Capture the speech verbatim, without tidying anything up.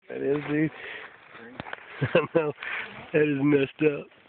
That is, dude. I know. That is messed up.